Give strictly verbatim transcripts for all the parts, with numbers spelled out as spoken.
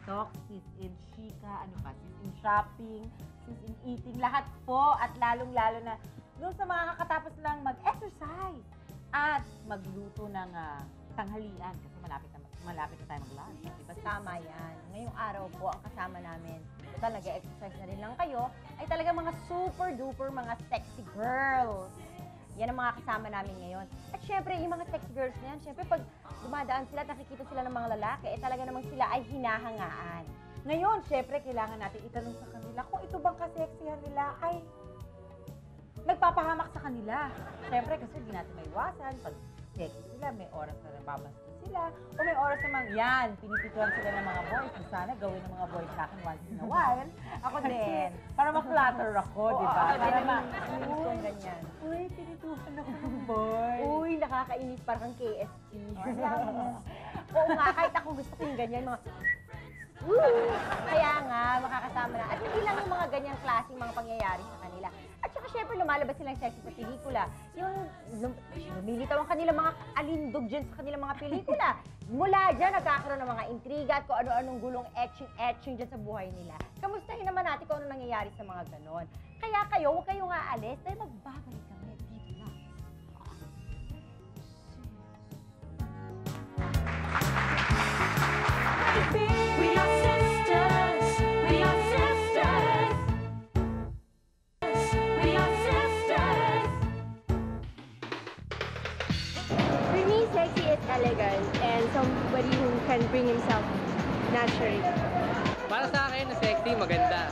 TikTok, sis in chika, ano pa, sis in shopping, sis in eating, lahat po at lalong-lalo na doon sa mga kakatapos lang mag-exercise at magluto ng uh, tanghalian kasi malapit na, malapit na tayo mag-lunch. Diba? Tama yan. Ngayong araw po, ang kasama namin, total nag-exercise na rin lang kayo, ay talaga mga super-duper mga sexy girls. Yan ang mga kasama namin ngayon. At syempre, yung mga sexy girls na yan, syempre pag dumadaan sila at nakikita sila ng mga lalaki, eh talaga namang sila ay hinahangaan. Ngayon, syempre, kailangan natin itanong sa kanila kung ito bang kaseksihan nila ay nagpapahamak sa kanila. Syempre, kasi hindi natin maiwasan. Pag sexy sila, may oras na nababastos sila. O may oras namang yan, pinipituan sila ng mga boys. So, sana gawin ng mga boys sa akin once in a while. Ako din. Para ma-flatter ako, di ba? Para ma... Uy, ganyan. Uy, pinituhan ako ng boy. Uy, nakakainis parang K S T. Oo nga, kahit ako gusto ko yung ganyan, mga... Woo! Kaya nga, makakasama na. At hindi lang yung mga ganyang klaseng mga pangyayari sa kanila. At saka syempre lumalabas silang sexy sa pelikula. Yung lum lumilitaw ang kanilang mga alindog dyan sa kanilang mga pelikula. Mula dyan, nagkakaroon ng mga intriga at kung ano-anong gulong etching-etching dyan sa buhay nila. Kamustahin naman natin kung ano nangyayari sa mga ganon. Kaya kayo, huwag kayong aalis dahil magbabalik kami dito lang. We are sisters, we are sisters. We are sisters. For me, sexy is elegant and somebody who can bring himself naturally. Para sa akin, na sexy, maganda.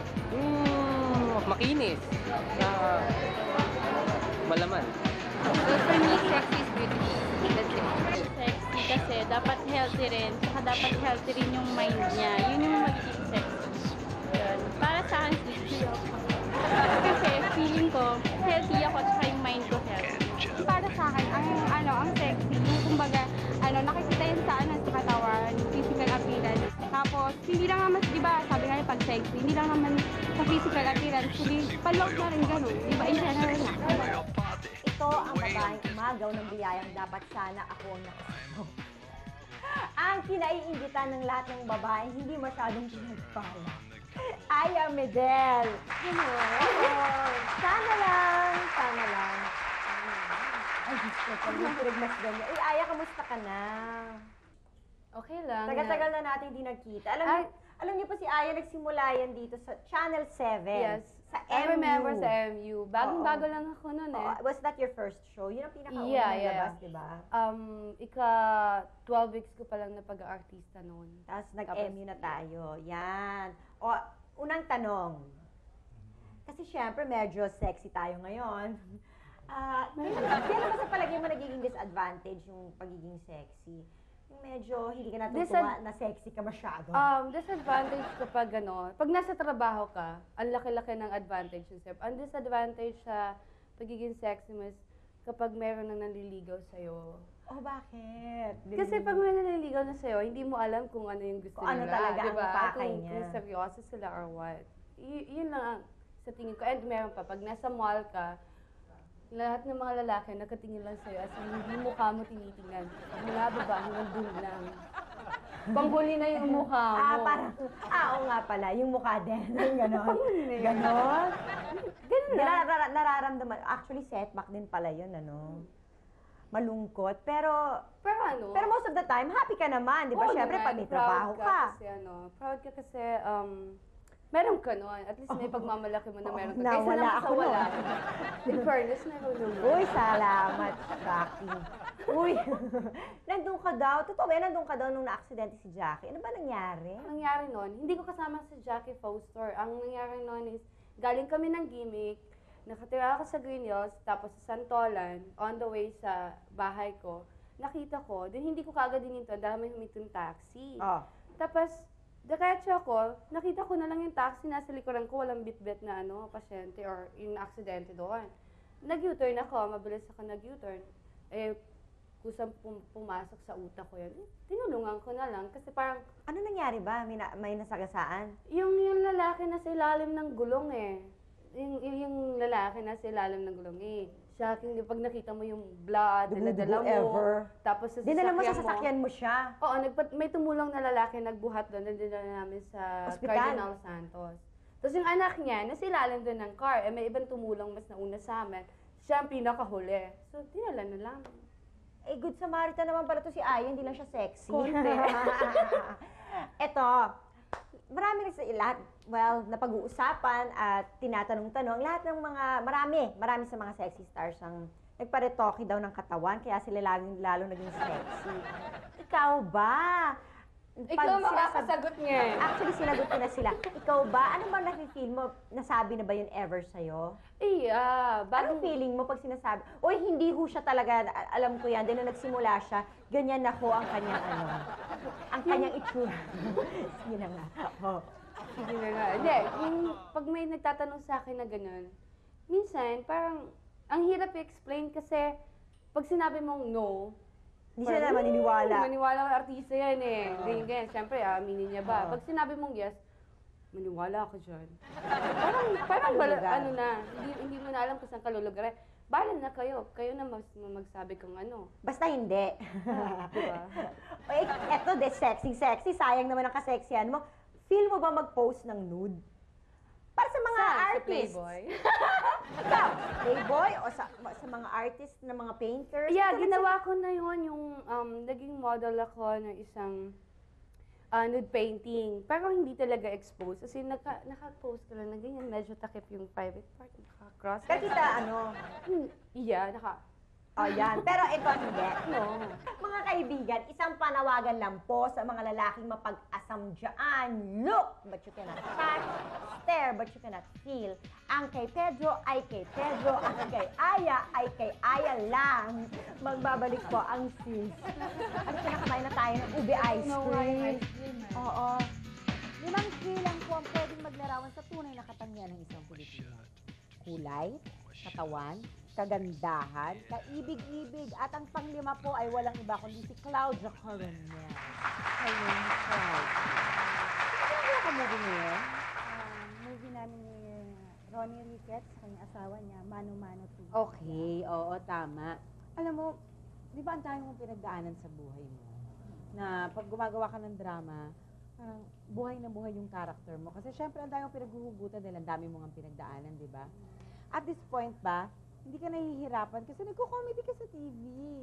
Mm, makinis. Uh, malaman. Well, for me, sexy is beauty. That's it. Sexy kasi dapat healthy rin. Saka dapat healthy rin yung mind niya. Yun yung magiging sexy. Yun. Para sa akin, sexy ako. Kasi feeling ko, healthy ako at saka yung mind ko healthy. Para sa akin, ang, ano, ang sexy, yung kumbaga, ano, nakikita yun sa, ano, sa katawan, physical appearance. Tapos, hindi lang naman, di ba, sabi nga pag sexy, hindi lang naman sa physical appearance, kundi palok na rin gano'n. Di ba, in general na. Ito ang babaeng umagaw ng biyayang dapat sana ako ang nakasama. Ang kinaiingitan ng lahat ng babae, hindi masyadong pinagpala. Aya Medel! Hello! Sana lang! Sana lang! Ay, Diyos ko, pag yung pinagmasdan niya. Uy, Aya, kamusta ka na? Okay lang. Tagal-tagal na natin di nagkita. Alam niyo, alam niyo pa si Aya, nagsimula yan dito sa Channel seven. Yes. Sa I M U. remember sa M U. Bagong-bago lang ako noon eh. Oh, was that your first show? Yun ang pinakauna Yeah, ng yeah. labas, di ba? Um, ika twelve weeks ko pa lang na pag-artista noon. Tapos nag-M U na tayo. Yan. O, unang tanong. Kasi syempre, medyo sexy tayo ngayon. Ah, uh, kailan ba sa palagay mo nagiging disadvantage yung pagiging sexy? Yung medyo hindi ka natutuwa na sexy ka masyado. Um, disadvantage kapag ano, pag nasa trabaho ka, ang laki-laki ng advantage yun, Sep. Ang disadvantage sa pagiging sexy mo is kapag meron nang nanliligaw sa'yo. Oh, bakit? Kasi pag may nanliligaw na sa'yo, hindi mo alam kung ano yung gusto Kung ano nila. talaga ang diba? pakay kung, niya. Kung seryoso sila or what. Y- yun lang ang sa tingin ko. And meron pa, pag nasa mall ka, lahat ng mga lalaki nakatingin lang sa'yo as in, hindi mukha mo tinitingnan. Mula baba hanggang dun lang. Panghuli na yung mukha mo. Ah, parang, ah, oo nga pala, yung mukha din. Yung ganon. Ganon. Ganun lang. Nar- nararamdaman, actually setback din pala yun, ano. Malungkot, pero, Pero ano? pero most of the time, happy ka naman, di ba? oo Siyempre, naman, pag may proud trabaho ka. Kasi ano, proud ka kasi, um, meron ka nun. At least may pagmamalaki mo na Oo, meron ka. na Kaysa wala naman sa ako wala. nun. In fairness, meron naman. Uy, salamat, Jackie. Uy, nandun ka daw. Totoo ba, nandun ka daw nung na-aksidente si Jackie. Ano ba nangyari? Ang nangyari nun, hindi ko kasama si Jackie Foster. Ang nangyari nun is, galing kami ng gimmick, nakatira ako sa Green Hills, tapos sa Santolan, on the way sa bahay ko, nakita ko, din hindi ko kaagad dininto, dahil may humitong taxi. Oh. Tapos, diretso ako, nakita ko na lang yung taxi, nasa likuran ko, walang bit-bit na ano, pasyente or yung aksidente doon. Nag-U-turn ako, mabilis ako nag-U-turn. Eh, kusang pum pumasok sa utak ko yan. Eh, tinulungan ko na lang kasi parang... Ano nangyari ba? May, na may nasagasaan? Yung, yung lalaki na sa ilalim ng gulong eh. Yung, yung lalaki na sa ilalim ng gulong eh. shocking. Pag nakita mo yung blood, Dugo-dugo dala mo. ever. Tapos sa Dinala mo sa sasakyan sasakyan mo siya. Oo, nagpat, may tumulong na lalaki nagbuhat doon, dinala namin sa Ospital? Cardinal Santos. Tapos yung anak niya, nasilalim doon ng car, eh may ibang tumulong mas nauna sa amin. Siya ang pinakahuli. So, dinala na lang. Eh, good Samaritan naman pala to si Aya, hindi lang siya sexy. Konti. Eto, marami rin sa lahat, well, napag-uusapan at tinatanong-tanong, lahat ng mga, marami, marami sa mga sexy stars ang nagparetoke daw ng katawan, kaya sila lalo, lalo naging sexy. Ikaw ba? Pag Ikaw sinasab- makakasagot niya eh. Actually, sinagot ko na sila. Ikaw ba? Ano ba nafe-feel mo? Nasabi na ba yun ever sa'yo? Iya, Anong bagong feeling mo pag sinasabi, oy, hindi ho siya talaga, a- alam ko yan, dahil nung nagsimula siya, ganyan na ho ang kanyang ano, ang kanyang itsura. Sige na nga. Oh. Hindi na nga. Hindi, yung pag may nagtatanong sa akin na ganun, minsan parang ang hirap i-explain kasi pag sinabi mong no, Hindi siya na parang, maniniwala. "Hmm, Maniwala ko artista yan eh. Ganyan, ganyan. Siyempre, aminin niya ba? Oo. Pag sinabi mong yes, maniwala ako dyan. Parang, parang bala, Kalulugan. ano na, hindi, hindi mo na alam kung saan ka lulugar. Bahala na kayo. Kayo na mas, magsabi kung ano. Basta hindi. Di ba? Oy, eto de, sexy-sexy, sayang naman ang kasexihan mo. Feel mo ba mag-post ng nude? Para sa mga Saan? Sa artists. Playboy? Ikaw, Playboy o sa, sa mga artists na mga painters? Yeah, Ito, ginawa ko na yun, yung um, naging model ako ng isang uh, nude painting. Pero hindi talaga exposed. Kasi naka, naka-post ka lang na ganyan, medyo takip yung private part, naka-cross. Pero kita, ano, Hmm, yeah, naka... oh yan. Pero ito hindi. No. Mga kaibigan, isang panawagan lang po sa mga lalaking mapag-asam dyan. Look, but you cannot touch. Stare, but you cannot feel. Ang kay Pedro ay kay Pedro. Ang kay Aya ay kay Aya lang. Magbabalik po ang sis. At kinakamain na tayo ng ube ice cream. Oo. Limang skill lang po ang pwedeng maglarawan sa tunay na katangian ng isang Pilipino. Kulay, katawan, kagandahan, kaibig-ibig, at ang panglima po ay walang iba kundi si Claudia Coronel. Hello, Claudia. Ano ka movie ngayon? Ah, movie namin ni Ronnie Ricketts, kanyang asawa niya, Mano Mano two. Okay, oo, tama. Alam mo, di ba ang dami mong pinagdaanan sa buhay mo? Na pag gumagawa ka ng drama, parang buhay na buhay yung character mo. Kasi syempre, ang dami mong pinaghuhugutan dahil ang dami mong ang pinagdaanan, di ba? At this point ba, hindi ka nahihirapan kasi nagko-comedy ka sa T V.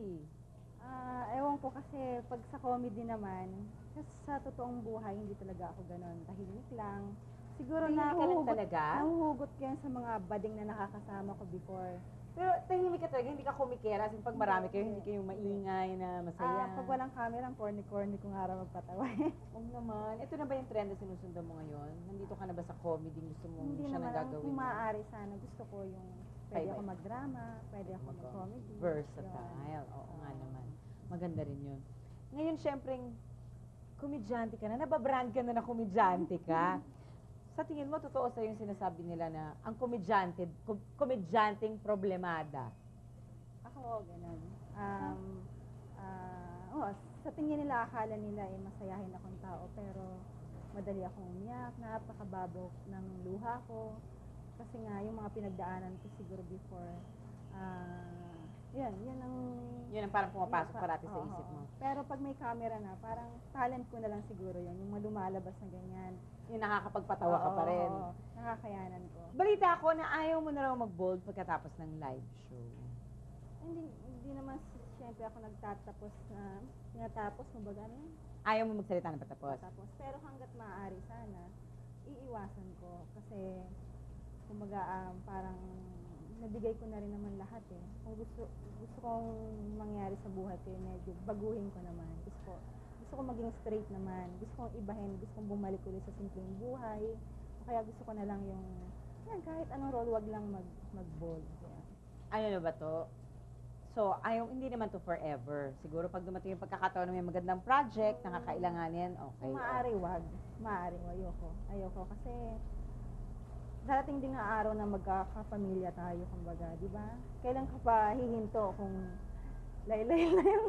Ah, ewan ko kasi pag sa comedy naman, kasi sa totoong buhay, hindi talaga ako ganon. Tahimik lang. Siguro Tahimik ka lang nahuhugot, talaga? nahuhugot ko yan sa mga bading na nakakasama ko before. Pero tahimik ka talaga, hindi ka komikera. Kasi pag marami kayo, hindi kayo maingay na masaya. Ah, pag walang camera, ang corny-corny kong araw magpatawa. Oo naman. Ito na ba yung trend na sinusundan mo ngayon? Nandito ka na ba sa comedy? Gusto mo Hindi siya naman, na ang gagawin kung mo? maaari sana, gusto ko yung pwede Bye-bye. ako magdrama, pwede ako Mag- mag-comedy. Yun. Versatile. Oo nga naman. Maganda rin yun. Ngayon, syempre, komedyante ka na. Nababrand ka na na komedyante ka. Sa tingin mo, totoo sa'yo yung sinasabi nila na ang komedyante, kom- komedyanteng problemada. Ako, ganun. Um, ah, oh, sa tingin nila, akala nila eh, masayahin akong tao, pero madali akong umiyak, napakababok ng luha ko. Kasi nga, yung mga pinagdaanan ko siguro before, ah, yun, yun ang... Yun ang parang pumapasok yun, parati sa oo, isip oo. mo. Pero pag may camera na, parang talent ko na lang siguro yun, yung mga lumalabas na ganyan. Yung nakakapagpatawa ka Oo, pa rin. oo, nakakayanan ko. Balita ko na ayaw mo na raw mag-bold pagkatapos ng live show. Hindi, hindi naman s- siyempre ako nagtatapos na, tinatapos, kumbaga ano yun? Ayaw mo magsalita ng patapos. Tapos, pero hanggat maaari sana, iiwasan ko. Kasi, kumbaga, um, parang nabigay ko na rin naman lahat eh. Kung gusto, gusto kong mangyari sa buhay ko, medyo baguhin ko naman. Gusto ko, gusto ko maging straight naman. Gusto kong ibahin, gusto kong bumalik ulit sa simpleng buhay. O kaya gusto ko na lang yung, yan, kahit anong role, wag lang mag, mag-bold. Yan. Ano na ba to? So, ayaw, hindi naman to forever. Siguro pag dumating yung pagkakataon na may magandang project, nakakailanganin, okay. Kung maaari, wag. Maaari, ayoko. Ayoko kasi darating din nga araw na magkakapamilya tayo, kumbaga, di ba? Kailan ka pa hihinto kung laylay na yung...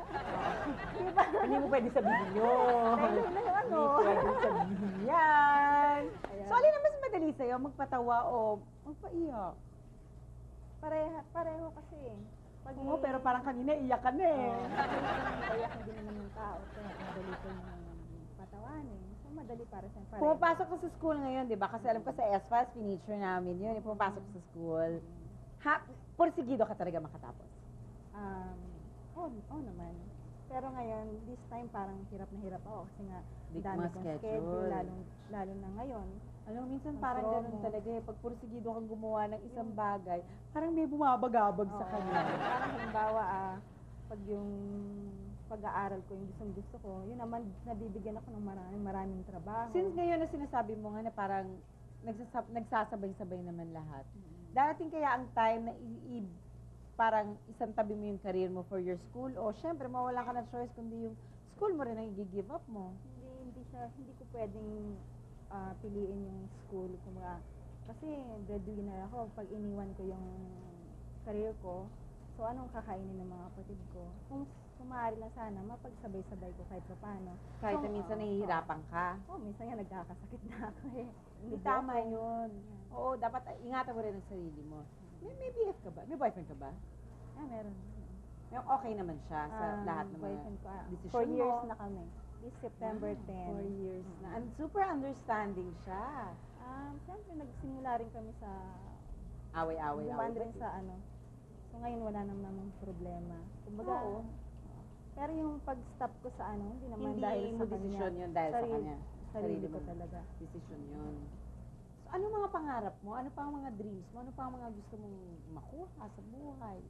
di ba? Hindi mo pwede sabihin yun. Laylay na yung ano. Hindi pwede sabihin yan. Ayan. So, alin na mas madali sa'yo? Magpatawa o magpaiyak? pareha, pareho kasi eh. Pag Oo, pero parang kanina iyak ka na eh. Iyak hindi naman yung tao. Kaya madali ko yung patawanin. So, madali para sa pareho. Pumapasok ka sa school ngayon, di ba? Kasi alam ko sa S F A S, finisher namin yun. eh, Pumapasok ka sa school. Ha, porsigido ka talaga makatapos. Um, oo, oo naman. Pero ngayon, this time parang hirap na hirap ako kasi nga Big dami mga kong schedule. schedule, lalo, lalo na ngayon. Alam mo, minsan Ang parang promo. ganun talaga eh. Pag porsigido kang gumawa ng isang bagay, parang may bumabagabag sa Oo. kanya. Parang halimbawa, ah, pag yung pag-aaral ko, yung gustong gusto ko, yun naman, nabibigyan ako ng maraming maraming trabaho. Since ngayon na sinasabi mo nga na parang nagsasab nagsasabay-sabay naman lahat, darating kaya ang time na i- i- parang isang tabi mo yung career mo for your school o syempre mawala ka ng choice kundi yung school mo rin ang i-give up mo. hindi hindi siya hindi ko pwedeng ah, piliin yung school kumaga kasi breadwinner ako pag iniwan ko yung career ko so anong kakainin ng mga kapatid ko kung kung maaari lang sana mapagsabay-sabay ko kahit paano Kahit So, na minsan oo, nahihirapan ka. oo oh, minsan nga nagkakasakit na ako eh Hindi Dugo tama ako. yun. Oo, dapat ingatan mo rin ang sarili mo. May, may B F ka ba? May boyfriend ka ba? ah meron May okay naman siya sa Ah, lahat ng mga boyfriend ko ah, desisyon four mo. years na kami this September Ah, tenth Four years na. And super understanding siya. um siyempre nagsimula rin kami sa Away-away. dumaan away. rin sa ano. So ngayon wala naman namang problema. Kumbaga, Oo. pero yung pag-stop ko sa ano, hindi naman Hindi dahil mo sa desisyon kanya. yun dahil sa Sarili- kanya. Sarili ko mo. talaga. Desisyon yun. So, ano mga pangarap mo? Ano pa ang mga dreams mo? Ano pa ang mga gusto mong makuha sa buhay?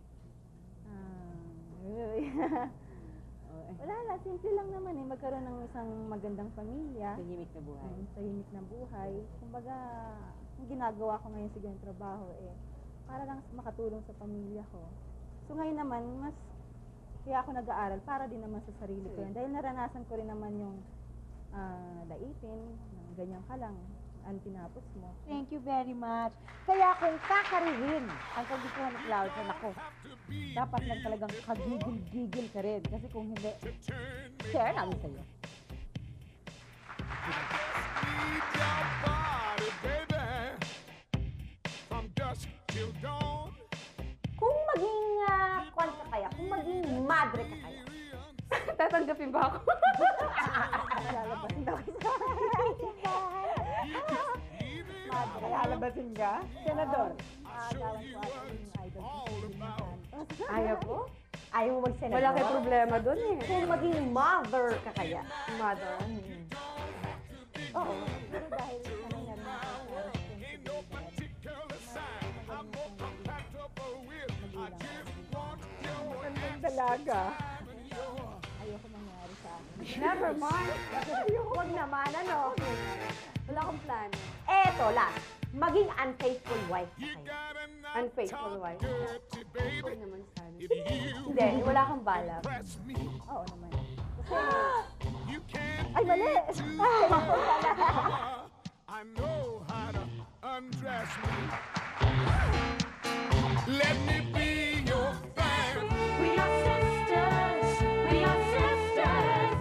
Ah, uy. Oh, eh, wala lang, simple lang naman eh. Magkaroon ng isang magandang pamilya. tahimik na buhay. Mm, tahimik na buhay. Kumbaga, yung ginagawa ko ngayon sa ganyung trabaho eh, para lang makatulong sa pamilya ko. So ngayon naman, mas kaya ako nag-aaral para din naman sa sarili ko yun. Dahil naranasan ko rin naman yung ah, laitin, ng ganyan ka lang, ang tinapos mo. Thank you very much. Kaya kung kakaririn ang kagustuhan ni Claudia, nako, dapat lang talagang kagigil-gigil ka rin. Kasi kung hindi, share namin sa'yo. Need your body, baby, from dusk till dawn. Kung maging uh, kwan ka kaya, kung maging madre ka kaya, Tatanggapin ba ako? Lalabasin daw isa. Madre, alabasin ka? Senador. Aagawan ko ako yung idol ko si Jimmy Santos. ayaw ko? Ayaw mo magsenador? Wala kay problema doon eh. Kung maging mother ka kaya, Mother. oo. Pero dahil sanay na rin ako sa responsibilidad. Magandang dalaga. Ayoko mangyari sa akin. Never mind. Huwag naman, ano? Wala akong plano. Eto, last. Maging unfaithful wife ka kaya. Unfaithful wife. Okay naman sana. Hindi, wala kang balak. Oo naman. Ay, mali! I know how to undress me. Let me be your fan. We are sisters. We are sisters.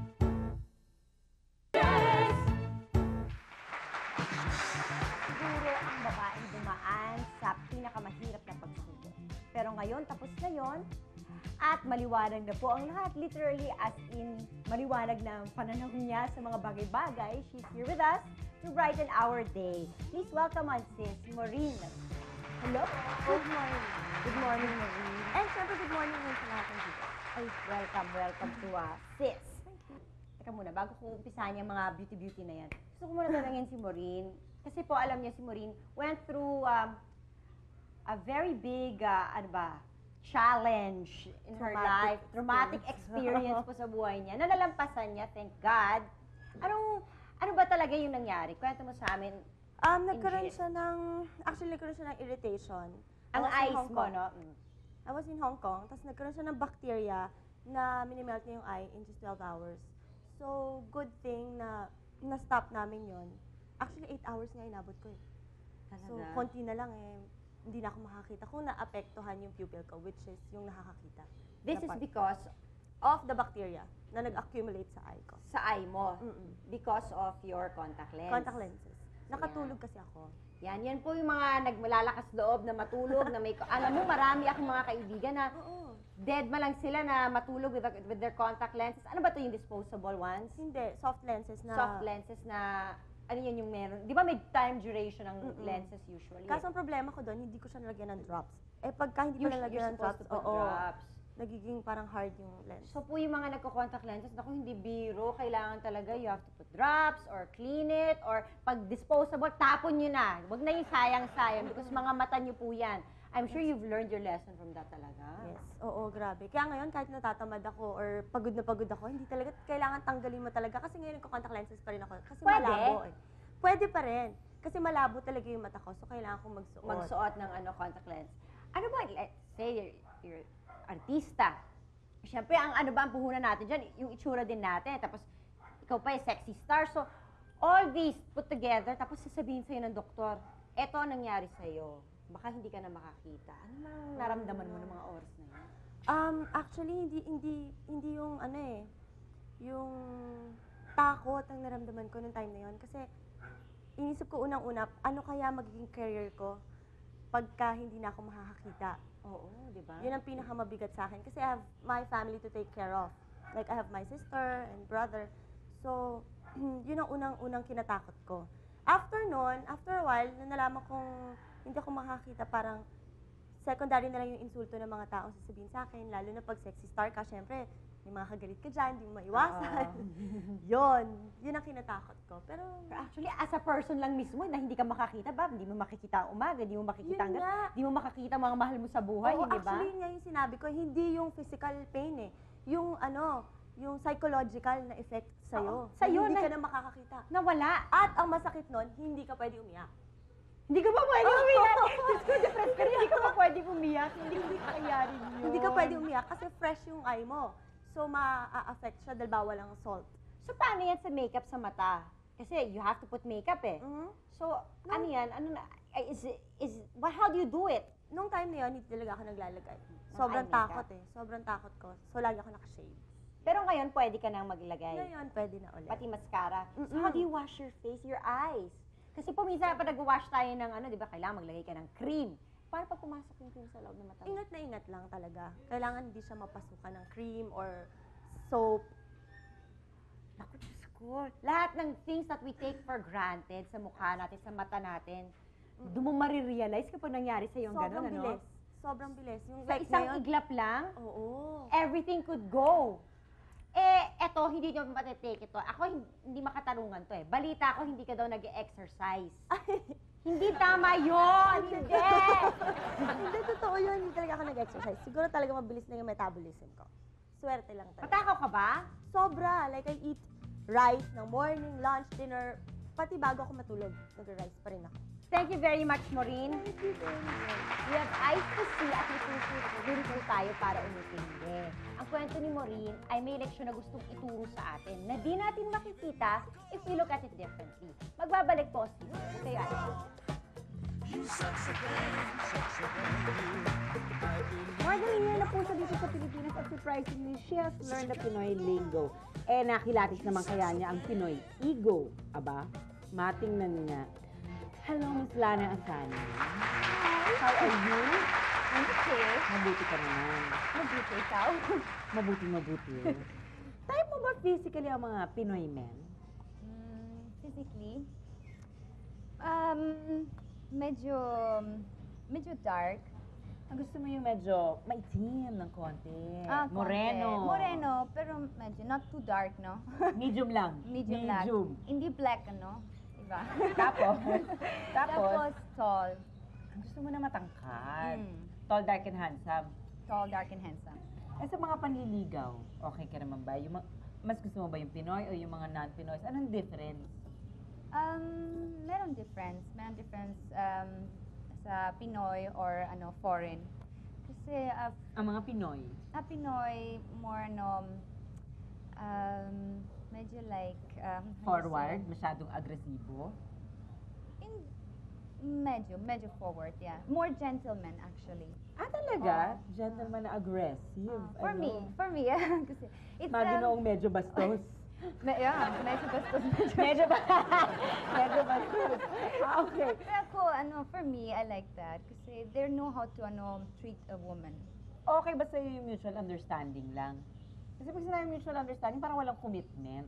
Siguro ang babaeng dumaan sa pinakamahirap na pagsubok. Pero ngayon, tapos na yon at maliwanag na po ang lahat. Literally, as in, maliwanag na ang pananaw niya sa mga bagay-bagay. She's here with us to brighten our day. Please welcome on sis, Maureen. Hello? Good morning. Good morning, Maureen. And syempre, good morning din sa lahat ng dito. Ay, welcome, welcome to uh, sis. Teka muna, bago ko umpisahan yung mga beauty-beauty na yan, gusto ko muna tanungin si Maureen. Kasi po, alam niya si Maureen went through um, a very big, uh, ano ba, challenge in her Traumatic life. Traumatic experience po sa buhay niya. Nalalampasan niya, thank God. Anong, ano ba talaga yung nangyari? Kwento mo sa amin. Um, nagkaroon Injury. siya ng, actually nagkaroon siya ng irritation. I Ang was in eyes Hong mo, Kong. no? Mm. I was in Hong Kong, tapos nagkaroon siya ng bacteria na minimelt niya yung eye in just twelve hours. So, good thing na na-stop namin yon. Actually, eight hours nga inabot ko eh. So, Talaga? konti na lang eh. Hindi na ako makakita kung naapektuhan yung pupil ko, which is yung nakakakita. This na is part. because Of the bacteria na nag-accumulate sa eye ko. sa eye mo. Mm-mm. Because of your contact lens. Contact lenses. So, Nakatulog kasi ako. Yan, yan po yung mga nagmalalakas loob na matulog, na may... Alam mo, marami akong mga kaibigan na Oo. dead ma lang sila na matulog with, with their contact lenses. Ano ba to yung disposable ones? Hindi, soft lenses na... Soft lenses na... Ano yun yung meron? Di ba may time duration ang Mm-mm. lenses usually? Kaso ang problema ko doon, hindi ko siya nalagyan ng drops. Eh, pagka hindi You're- ko nalagyan you're ng drops, supposed to put oo, drops. nagiging parang hard yung lens. So po yung mga nagko-contact lenses, naku, hindi biro. Kailangan talaga you have to put drops or clean it or pag disposable, tapon nyo na. Huwag na yung sayang-sayang because mga mata nyo po yan. I'm sure you've learned your lesson from that talaga. Yes, oo, grabe. Kaya ngayon, kahit natatamad ako or pagod na pagod ako, hindi talaga kailangan tanggalin mo talaga. Kasi ngayon, nagko-contact lenses pa rin ako. Kasi Pwede? malabo eh. Pwede pa rin. Kasi malabo talaga yung mata ko, so kailangan kong magsuot. Magsuot ng ano, contact lens. Ano ba, let's say you're, you're artista. Siyempre, ang ano ba ang puhunan natin dyan, yung itsura din natin. Tapos, ikaw pa yung sexy star. So, all these put together, tapos sasabihin sa'yo ng doktor, eto ang nangyari sa'yo. Baka hindi ka na makakita. Ano mang naramdaman mo ng mga oras na yun? Um, actually, hindi, hindi, hindi yung ano eh, yung takot ang naramdaman ko nung time na yun. Kasi, inisip ko unang-una, ano kaya magiging career ko pagka hindi na ako makakakita. Oo, di ba? Yun ang pinakamabigat sa akin. Kasi I have my family to take care of. Like, I have my sister and brother. So, yun ang unang-unang kinatakot ko. After nun, after a while, nung nalaman kong hindi ako makakita, parang secondary na lang yung insulto ng mga taong sasabihin sa akin. Lalo na pag sexy star ka, syempre, may mga kagalit ka dyan, hindi mo maiwasan. Yun, yun ang kinatakot ko. Pero, Pero actually, as a person lang mismo, na hindi ka makakita, ba? Hindi mo makikita ang umaga, hindi mo makikita Yun ang nga. hindi mo makakita mga mahal mo sa buhay, oo, hindi ba? actually, yun nga yung sinabi ko, hindi yung physical pain eh. Yung ano, yung psychological na effect sa'yo. Oo, sa'yo hindi na- ka na makakakita. Nawala. At ang masakit nun, hindi ka pwede umiyak. Hindi ka pa pwede umiyak. Diyos ko, depressed ka rin. Hindi ka pa pwede umiyak. Hindi, hindi kayari yun. Hindi ka pwede umiyak kasi fresh yung eye mo. So, ma-affect siya dahil bawal ang salt. So, paano yan sa makeup sa mata? Kasi you have to put makeup eh. Mhm. So, ano yan? Ano na? ay, Is, is, what, how do you do it? Nung time na yun, hindi talaga ako naglalagay. Sobrang eye makeup. takot eh. Sobrang takot ko. So, lagi ako nakashave. Pero ngayon, pwede ka nang maglagay. Ngayon, pwede na ulit. Pati mascara. So, Mm-mm. how do you wash your face, your eyes? Kasi po minsan pa nag-wash tayo ng ano, di ba, kailangan maglagay ka ng cream. Paano pag pumasok yung cream sa loob ng mata mo? Ingat na ingat lang talaga. Kailangan hindi siya mapasukan ng cream or soap. Naku, Diyos ko. Lahat ng things that we take for granted sa mukha natin, sa mata natin, doon mo marirealize kapag nangyari sa yung Sobrang gano'n, ano? bilis. Sobrang bilis. Yung Sa like isang ngayon, iglap lang, oo. everything could go. Eh, eto, hindi nyo matitake ito. Ako, hin- hindi makatarungan to eh. Balita ko, hindi ka daw nag-exercise. Hindi tama yun! Hindi! Hindi, totoo yun. Hindi talaga ako nag-exercise. Siguro talaga mabilis na yung metabolism ko. Swerte lang talaga. Matakaw ka ba? Sobra. Like, I eat rice ng morning, lunch, dinner. Pati bago ako matulog, nag-rice pa rin ako. Thank you very much, Maureen. We have eyes to see at may po tayo para umintindi. Ang kwento ni Maureen ay may leksyon na gustong ituro sa atin na di natin makikita if we look at it differently. Magbabalik po si Kayo ay. More than a year na po siya dito sa Pilipinas at surprisingly, she has learned the Pinoy lingo. Eh, nakilatis naman kaya niya ang Pinoy ego. Aba, matingnan nga. Hello, Miss Lana Asani. How are you? Okay. Mabuti ka naman. Mabuti ikaw. Mabuti, mabuti. Type mo ba physically ang mga Pinoy men? Mm, physically, um, medyo, medyo dark. Ang gusto mo yung medyo maitim ng konti. Ah, konti. Moreno. Moreno, pero medyo not too dark, no? Medium lang. Medium, lang. Medium. Hindi black, ano? Diba? Tapos? Tapos? Tapos tall. Ang gusto mo na matangkad. Mm. Tall, dark, and handsome. Tall, dark, and handsome. Eh sa mga panliligaw, okay ka naman ba? Yung, ma- mas gusto mo ba yung Pinoy o yung mga non-Pinoys? Anong difference? Um, meron difference. Meron difference um, sa Pinoy or ano foreign. Kasi uh, Ang mga Pinoy. a Pinoy, more ano, um, medyo like, um, how do you Forward, say? masyadong agresibo. In, medyo, medyo forward, yeah. More gentleman, actually. Ah, talaga? Gentleman na aggressive. Uh, for Ano? me, for me, kasi it's, Mga um, ginoong medyo bastos. Me- yeah, medyo bastos. Medyo ba? Medyo ba? Ah, okay. Pero ako, ano, for me, I like that. Kasi they know how to, ano, treat a woman. Okay ba sa'yo yung mutual understanding lang? Kasi pag sinabi mutual understanding, parang walang commitment.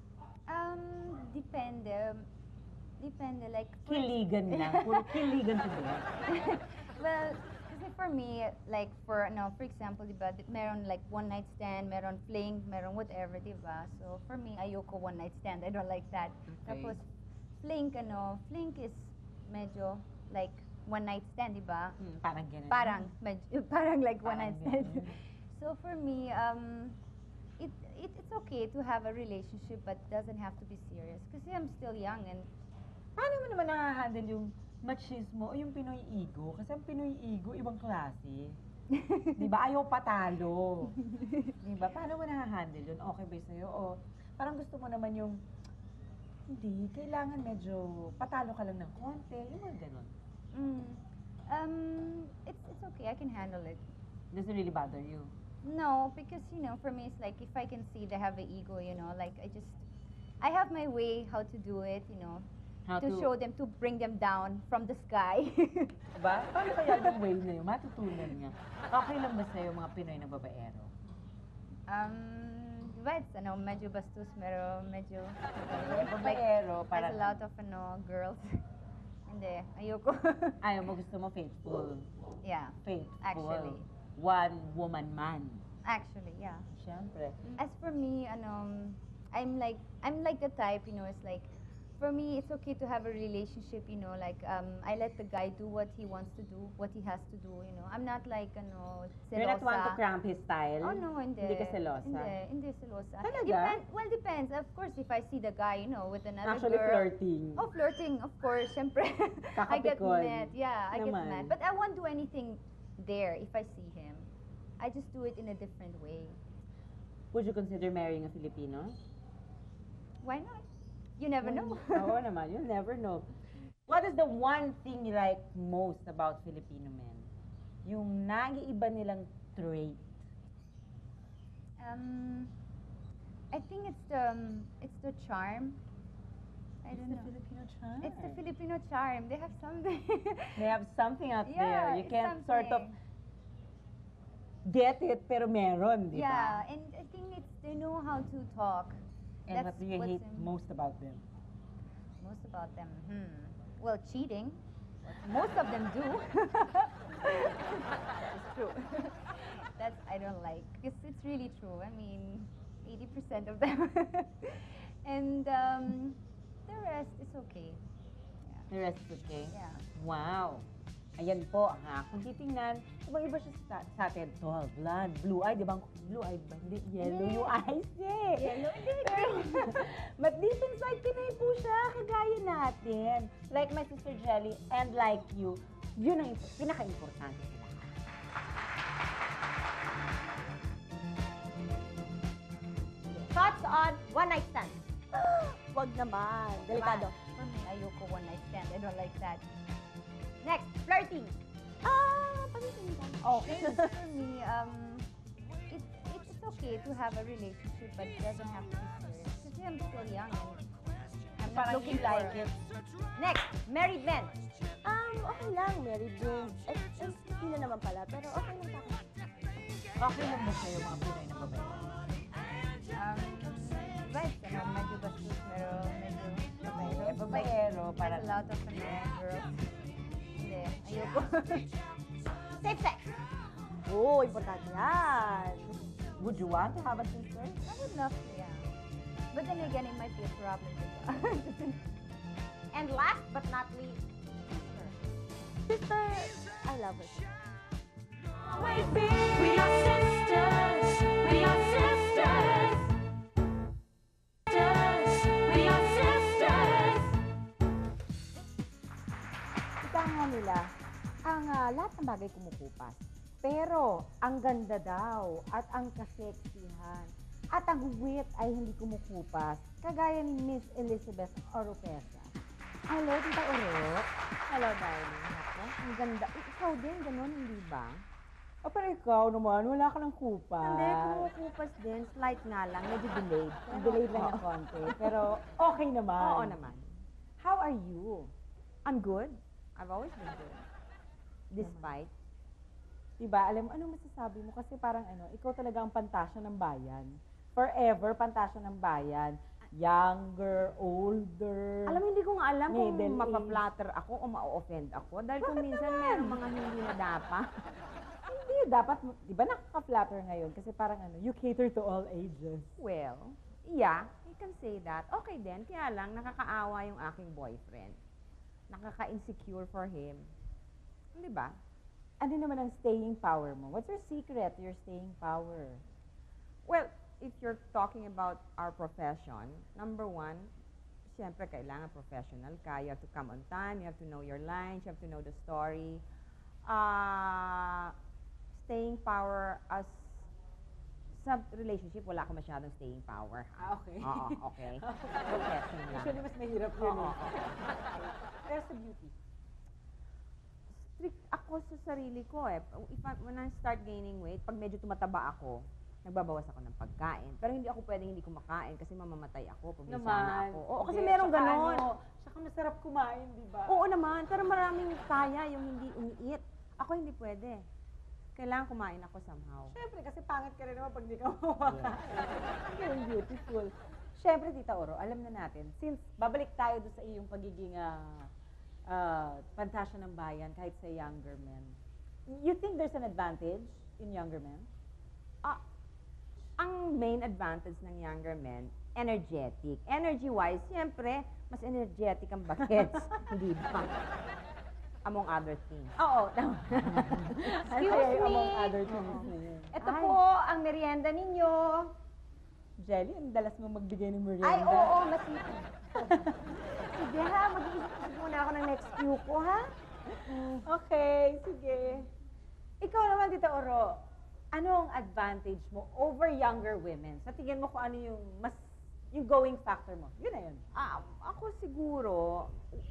Um, depende. Depende, like... for- Kiligan lang. Puro kiligan to them. Well, kasi for me, like, for, ano, for example, di ba, di- meron like one night stand, meron fling, meron whatever, di ba? So, for me, ayoko one night stand. I don't like that. Okay. Tapos, fling, ano, fling is medyo like one night stand, di ba? Hmm, parang ganun. Parang, medyo, parang like one Parang night stand. ganun. So, for me, um, it, it it's okay to have a relationship but doesn't have to be serious. Kasi I'm still young and Paano mo naman nakahandle yung machismo o yung Pinoy ego? Kasi ang Pinoy ego, ibang klase. Di ba? Ayaw patalo. Di ba? Paano mo nakahandle yun? Okay ba sa'yo? O parang gusto mo naman yung, hindi, kailangan medyo patalo ka lang ng konti. Yung mga ganun. Mm. Um, it's it's okay. I can handle it. Does it really bother you? No, because you know, for me, it's like if I can see they have an ego, you know, like I just, I have my way how to do it, you know, How to, show them, to bring them down from the sky. Diba? Paano kaya yung way na yun? Matutunan niya. Okay lang ba sa'yo mga Pinoy na babaero? um, diba, it's ano, medyo bastos, pero medyo, Babaero, there's parang a lot of ano girls. Hindi, ayoko. ayaw mo, gusto mo faithful. Yeah, Faithful. Actually. One woman man. actually, yeah. Siyempre. As for me, ano, I'm like, I'm like the type, you know, it's like, for me, it's okay to have a relationship, you know, like, um, I let the guy do what he wants to do, what he has to do, you know. I'm not like, ano, selosa. You're not one to cramp his style? Oh, no, hindi. Hindi ka selosa? Hindi, hindi selosa. Talaga? Depend, well, depends. Of course, if I see the guy, you know, with another Actually, girl. flirting. Oh, flirting, of course, syempre. I get Kakapikon. mad. Yeah, I get Naman. mad. But I won't do anything there if I see him. I just do it in a different way. Would you consider marrying a Filipino? Why not? You never know. Oo naman, you'll never know. What is the one thing you like most about Filipino men? Yung nag-iiba nilang trait. Um, I think it's the um, it's the charm. I It's don't the know. Filipino charm. It's the Filipino charm. They have something. They have something out Yeah, there. You it's can't sort of something. get it, pero meron, di ba? Yeah, and I think it's they know how to talk. And That's what do you what's hate in- most about them? Most about them, hmm. Well, cheating. Most of them do. It's true. That's I don't like. It's it's really true. I mean, eighty percent of them. And um, the rest is okay. The rest is okay? Yeah. Wow. Ayan po, ha. Kung titingnan, iba-iba siya sa, sa atin. Tall, blonde, blue eye, di ba? Blue eye ba? Hindi, yellow Hindi. yung eyes niya eh. Yellow, hindi. But deep inside, Pinay po siya, kagaya natin. Like my sister Jelly, and like you, yun ang imp- pinaka-importante sila. Thoughts on one night stand? Wag naman. Delikado. For me, ayoko one night stand. I don't like that. Next, flirting. Ah, pamitin ka. Okay. For me, um, it, it, it's okay to have a relationship, but it doesn't have to be serious. Kasi I'm still young and I'm not Parang looking you like for... it. Next, married men. Um, okay lang. Married din. Eh, eh, hindi na naman pala. Pero okay lang sa akin. Okay lang ba sa'yo mga Pinoy na babae? Um, right, ano, medyo bastos, pero medyo babaero. Eh, babaero, Like, parang- there's a lot of ano, girls. Hindi, ayoko. Safe sex. Oo, importante yan. Would you want to have a sister? I would love to, yeah. But then again, it might be a problem. diba? And last but not least, Sister, I love her. We are sisters. We are sisters. Sisters. We are sisters. Ika nga nila, ang ah, lahat ng bagay kumukupas. Pero, ang ganda daw at ang kaseksihan at ang huwit ay hindi kumukupas. Kagaya ni Miss Elizabeth Oropesa. Hello, Tita Oro. Hello, darling. Ako, ang ganda. I- Ikaw din, ganun, hindi ba? Oh, pero ikaw naman, wala ka ng kupa. Hindi, kumukupas din. Slight nga lang. Medyo delayed. Pero- Delayed lang ng konti. Pero okay naman. Oo naman. How are you? I'm good. I've always been good. Despite. Diba, alam mo, ano masasabi mo? Kasi parang ano, ikaw talaga ang pantasya ng bayan. Forever, pantasya ng bayan. Younger, older. Alam mo, hindi ko nga alam kung Middle age. mapaplatter ako o ma-offend ako. Dahil kung minsan meron mga hindi na dapat. Hindi, dapat, di ba nakaka-flatter ngayon? Kasi parang ano, you cater to all ages. Well, yeah, you can say that. Okay din, kaya lang nakakaawa yung aking boyfriend. Nakaka-insecure for him. Di ba? Ano naman ang staying power mo? What's your secret to your staying power? Well, if you're talking about our profession, number one, siyempre kailangan professional ka. You have to come on time, you have to know your lines, you have to know the story. Ah... staying power as sa relationship, wala ka masyadong staying power. Ah, okay. Oo, okay. Profession lang. Actually, mas mahirap yun. Oo, eh. oo. Pero sa beauty. Strict ako sa sarili ko eh. If I, when I start gaining weight, pag medyo tumataba ako, nagbabawas ako ng pagkain. Pero hindi ako pwedeng hindi kumakain kasi mamamatay ako, pabisana Naman. ako. Oo, kasi Hindi, merong saka ganon. Ano, saka masarap kumain, di ba? Oo naman, pero maraming kaya yung hindi umiit. Ako hindi pwede. Kailangan kumain ako somehow. Siyempre, kasi pangit ka rin naman pag di ka kumakain. You're beautiful. Siyempre, Tita Oro, alam na natin, since babalik tayo doon sa iyong pagiging uh, uh, pantasya ng bayan kahit sa younger men, you think there's an advantage in younger men? Ah, ang main advantage ng younger men, energetic. Energy-wise, siyempre, mas energetic ang bagets. Hindi ba? Among other things. Oo, tama. Excuse Ay, me. among other things na yun. Ito Ay, po ang merienda ninyo. Jelly, ang dalas mo magbigay ng merienda. Ay, oo, masipag. Sige ha, mag-iisip muna ako ng next cue ko, ha? Okay, sige. Ikaw naman, Tita Oro, ano ang advantage mo over younger women? Sa tingin mo kung ano yung mas, yung going factor mo? Yun na yun. Ah, ako siguro,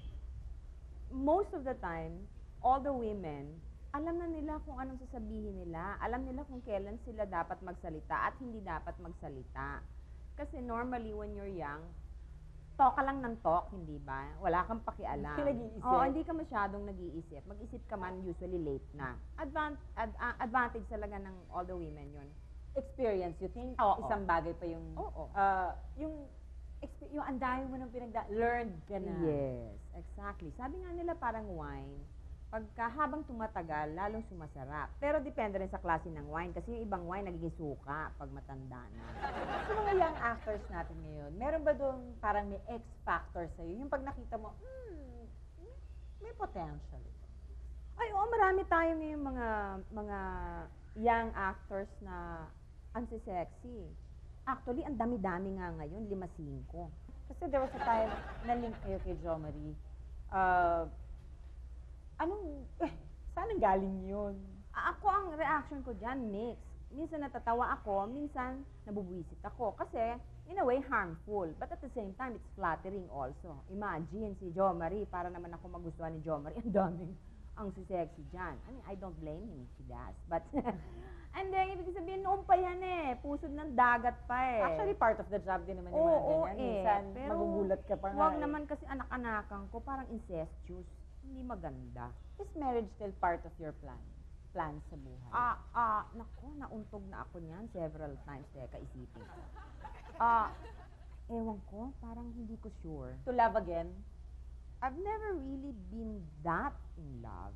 most of the time, all the women, alam na nila kung anong sasabihin nila. Alam nila kung kailan sila dapat magsalita at hindi dapat magsalita. Kasi normally, when you're young, talk ka lang ng talk, hindi ba? Wala kang pakialam. Hindi ka nag-iisip. Oo, hindi ka masyadong nag-iisip. Mag-isip ka man, usually late na. Advan- ad- ah, advantage talaga ng all the women yun. Experience, you think? Oo. Isang bagay pa yung, Oo. ah, yung, expe- yung andayo mo ng pinagda, learned ka na. Yes, exactly. Sabi nga nila parang wine, pagka habang tumatagal, lalong sumasarap. Pero depende rin sa klase ng wine kasi yung ibang wine nagiging suka pag matanda na. Sa mga young actors natin ngayon, meron ba doon parang may X factor sa'yo? Yung pag nakita mo, hmm, may potential ito. Ay, oo, marami tayo ngayong mga mga young actors na ansi-sexy. Actually, ang dami-dami nga ngayon, lima singko. Kasi there was a time na link kayo kay Jo Marie. Uh, anong, eh, saan ang galing yun? A- Ako, ang reaction ko dyan, mix. Minsan natatawa ako, minsan nabubuisit ako. Kasi, in a way, harmful. But at the same time, it's flattering also. Imagine si Jo Marie, para naman ako magustuhan ni Jo Marie. Ang daming ang sexy dyan. I mean, I don't blame him if he does. But, and then, ibig sabihin, noon pa yan eh. Pusod ng dagat pa eh. Actually, part of the job din naman yung mga Oo, ganyan. eh. Minsan, Pero, magugulat ka pa nga. Huwag eh. naman kasi anak-anakan ko, parang incestuous. Hindi maganda. Is marriage still part of your plan? Plans sa buhay? Ah, ah, nako, nauntog na ako niyan several times. Teka, isipin ko. Ah, ewan ko, parang hindi ko sure. To love again? I've never really been that in love.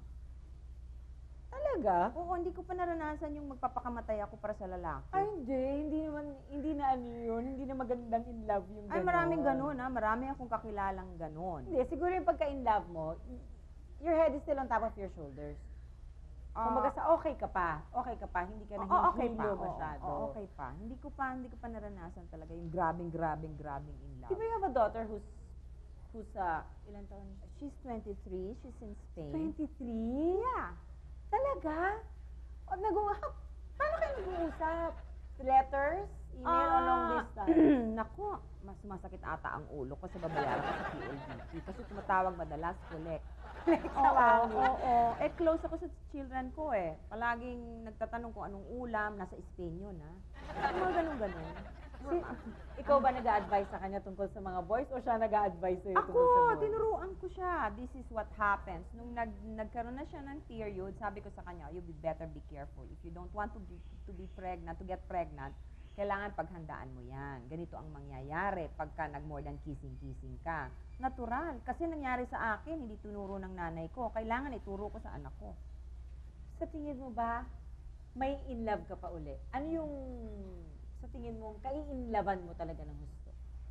Talaga? Oo, hindi ko pa naranasan yung magpapakamatay ako para sa lalaki. Ay, hindi. Hindi naman, hindi na ano yun. Hindi na magandang in love yung Ay, gano'n. maraming ganun, ha? Marami akong kakilalang ganun. Hindi, siguro yung pagka-in love mo, y- your head is still on top of your shoulders. Ah, Kumbaga sa okay ka pa, okay ka pa, hindi ka oo, nahihilo okay pa. Oo, masyado. oo, okay pa. Hindi ko pa, hindi ko pa naranasan talaga yung grabing, grabing, grabing in love. Di ba you have a daughter who's, who's, uh, ilan taon? She's twenty-three, she's in Spain. twenty-three? Yeah. Talaga? O, nag-uusap? Paano kayo nag-uusap? letters? Email o long Ah, distance? Naku, mas masakit ata ang ulo ko sa babayaran ko sa P L D T. Kasi tumatawag madalas, collect. Oo, oo, oo. Eh, close ako sa children ko eh. Palaging nagtatanong kung anong ulam, nasa Spain yun, ha? Mga ganun-ganun. Si- ikaw ba nag-a-advise sa kanya tungkol sa mga boys o siya nag-a-advise sa'yo Ako, tungkol sa boys? tinuruan ko siya. This is what happens. Nung nag, nagkaroon na siya ng period, sabi ko sa kanya, you be better be careful. If you don't want to be, to be pregnant, to get pregnant, kailangan paghandaan mo yan. Ganito ang mangyayari pagka nag-more than kissing-kissing ka. Natural. Kasi nangyari sa akin, hindi tunuro ng nanay ko. Kailangan ituro ko sa anak ko. Sa tingin mo ba, may in love ka pa uli? Ano yung, sa tingin mo, kai-inlovean mo talaga ng gusto?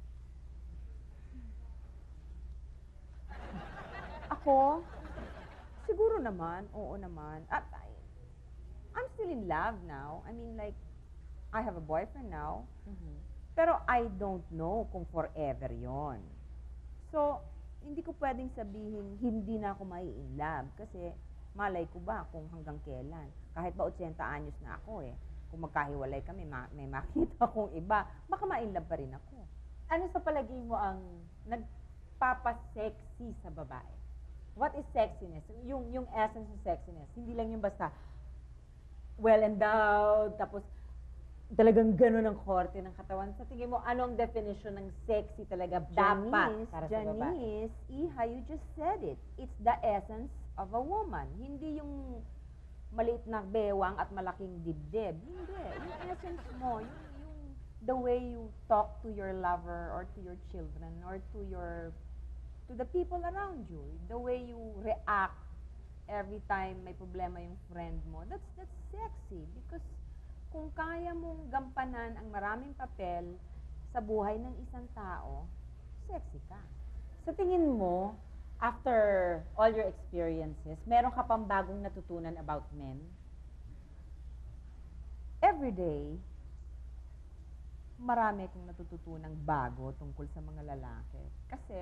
Ako, siguro naman, oo naman. At I, I'm still in love now. I mean, like, I have a boyfriend now. Pero I don't know kung forever yon. So, hindi ko pwedeng sabihin, hindi na ako mai in love. Kasi, malay ko ba kung hanggang kailan. Kahit ba eighty anyos na ako eh. Kung magkahiwalay kami, ma- may makita kong iba, baka ma-in love pa rin ako. Ano sa palagay mo ang nagpapasexy sa babae? What is sexiness? Yung, yung essence ng sexiness. Hindi lang yung basta well endowed, tapos talagang gano'n ang korte ng katawan. Sa tingin mo, ano ang definition ng sexy talaga dapat Janice, para sa babae? Janice, Iha, you just said it. It's the essence of a woman. Hindi yung maliit na bewang at malaking dibdib. Hindi. Yung essence mo, yung, yung the way you talk to your lover or to your children or to your to the people around you. The way you react every time may problema yung friend mo. That's that's sexy because kung kaya mong gampanan ang maraming papel sa buhay ng isang tao, sexy ka. Sa tingin mo, after all your experiences, meron ka pang bagong natutunan about men? Every day, marami kong natututunang bago tungkol sa mga lalaki. Kasi,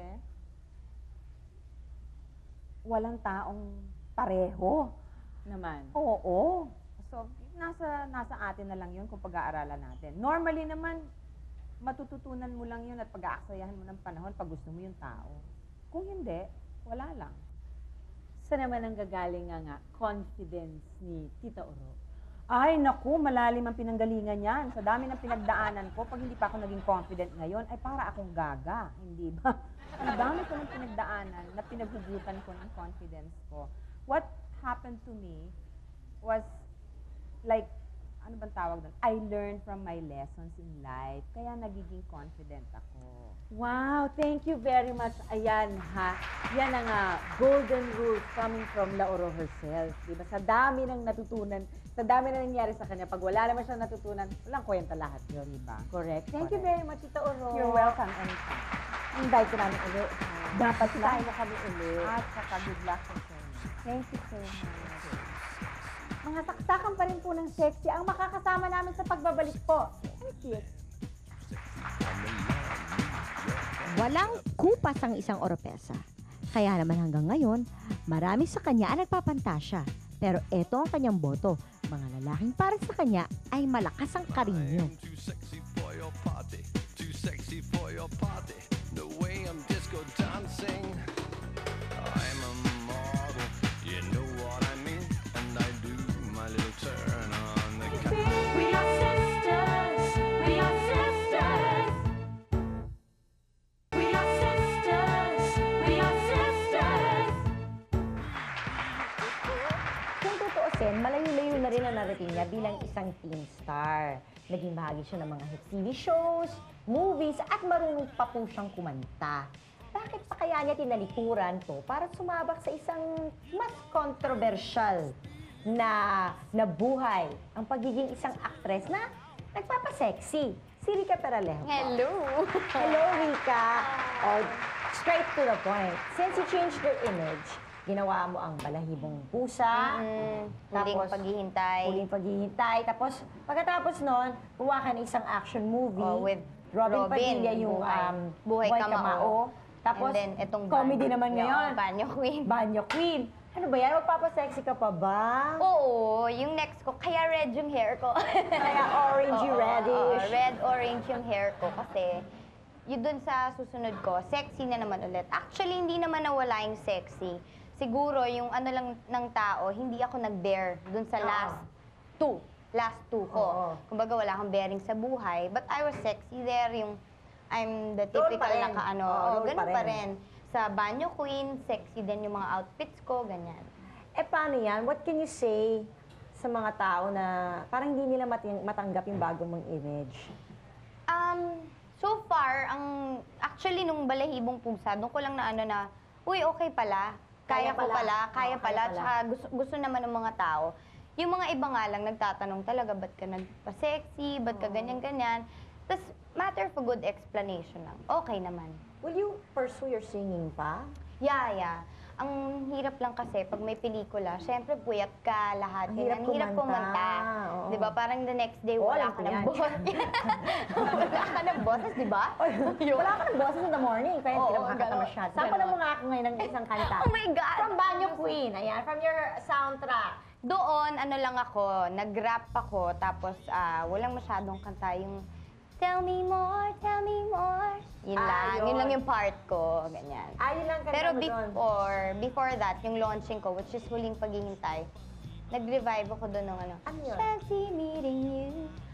walang taong pareho. Naman. Oo. So, nasa nasa atin na lang yun kung pag-aaralan natin. Normally naman, matututunan mo lang yun at pag-aaksayahan mo ng panahon pag gusto mo yung tao. Kung hindi, wala lang. Saan naman ang gagaling nga nga confidence ni Tita Oro? Ay, naku, malalim ang pinanggalingan yan. Sa dami ng pinagdaanan ko, pag hindi pa ako naging confident ngayon, ay para akong gaga, hindi ba? Ang dami ko ng pinagdaanan na pinaghugutan ko ng confidence ko. What happened to me was like, ano bang tawag doon? I learned from my lessons in life, kaya nagiging confident ako. Wow, thank you very much. Ayan ha, yan ang uh, golden rules coming from La Oro herself. Diba? Sa dami ng natutunan, sa dami na nangyari sa kanya, pag wala naman siya natutunan, walang kwenta lahat yun. Diba? Correct. Thank you Correct. very much, Tita Oro. You're welcome anytime. Invite ko namin ulit. Dapat tayo lang. mo kami ulit. At saka good luck sa inyo. Thank you so much. Mga saksakan pa rin po ng sexy ang makakasama namin sa pagbabalik po. Thank you. Walang kupas ang isang oropesa. Kaya naman hanggang ngayon, marami sa kanya ang nagpapantasya. Pero eto ang kanyang boto. Mga lalaking para sa kanya ay malakas ang karinyo. Too sexy for your party, too sexy for your party. The way I'm disco dancing, I'm a model. You know what I mean, and I do my little turn on the We are sisters. We are sisters. We are sisters. We are sisters. Kung tutuusin, malayo-layo na rin ang narating niya bilang isang teen star. Naging bahagi siya ng mga hit T V shows, movies, at marunong pa po siyang kumanta. Bakit pa kaya niya tinalikuran to para sumabak sa isang mas kontrobersyal na nabuhay ang pagiging isang aktres na nagpapasexy? Si Rica Peralejo. Hello! Hello, Rica! Oh, straight to the point. Since you changed your image, ginawa mo ang balahibong pusa, Mm, huling paghihintay. huling paghihintay. Tapos, pagkatapos nun, gumawa ka ng isang action movie. Oh, with Robin, Robin, Padilla yung Buhay. um, Buhay Kamao. Tapos, And then, itong comedy Banyo- naman yung ngayon. Banyo Queen. Banyo Queen. Ano ba yan? Magpapasexy ka pa ba? Oo, yung next ko, kaya red yung hair ko. Kaya orangey, Oo, reddish. oo, red, orange yung hair ko kasi yun dun sa susunod ko, sexy na naman ulit. Actually, hindi naman nawala yung sexy. Siguro, yung ano lang ng tao, hindi ako nag-bear dun sa last two. Last two ko. Oo. Kumbaga, wala akong bearing sa buhay. But I was sexy there, yung I'm the Role typical pa rin. na ka-ano. Oo, Oo, role ganun pa pa rin. rin. Sa banyo queen, sexy din yung mga outfits ko, ganyan. Eh, paano yan? What can you say sa mga tao na parang hindi nila mating- matanggap yung bagong mong image? Um, so far, ang actually nung balahibong pusa, doon ko lang na ano na, uy, okay pala. Kaya, Kaya ko pala. pala, kaya Oo, kaya pala. pala. Tsaka gusto, gusto naman ng mga tao. Yung mga iba nga lang nagtatanong talaga, ba't ka nagpa-sexy, ba't ka ganyan-ganyan. Tapos, matter of a good explanation lang. Okay naman. Will you pursue your singing pa? Yeah, yeah. Ang hirap lang kasi pag may pelikula, syempre puyat ka lahat. Ang hirap Ang hirap kumanta. kumanta. Oo. Di ba? Parang the next day, Oo, wala alam ka ko ng yan. boses. Wala ka ng boses, di ba? Wala ka ng boses in the morning, kaya hindi Oo, ka makakanta ganon. masyado. Sample Ganon. mo nga ako ngayon ng isang kanta. Oh my God! From Banyo Queen, ayan, from your soundtrack. Doon, ano lang ako, nag-rap ako, tapos ah, walang masyadong kanta yung tell me more, tell me more. Yun Ah, lang, yun. yun. lang yung part ko, ganyan. Ah, yun lang kanta Pero mo doon. before, before that, yung launching ko, which is Huling Paghihintay, nag-revive ako doon ng ano, Ano yun? Fancy meeting you.